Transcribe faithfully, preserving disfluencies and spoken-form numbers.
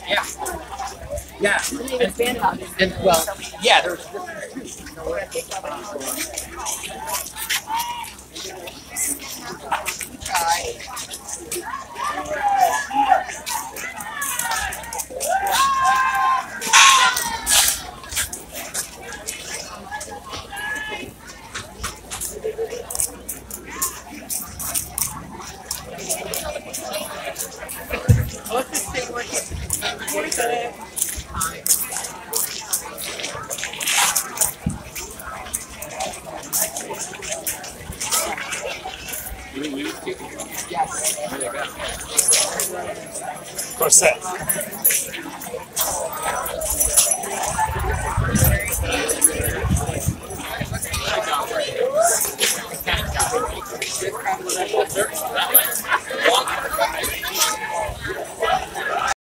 Yeah. Yeah. And, and well, yeah, there's different too. You know what? Let's just take one here. Yes. Corset.